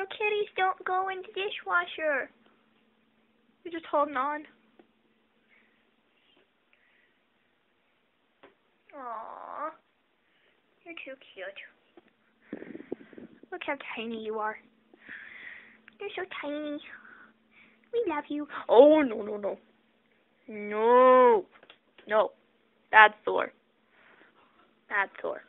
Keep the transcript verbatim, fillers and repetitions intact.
kitties don't go in the dishwasher. You're just holding on. Aww. You're too cute. Look how tiny you are. You're so tiny. We love you. Oh, no, no, no. No. No. That's Thor. That's Thor.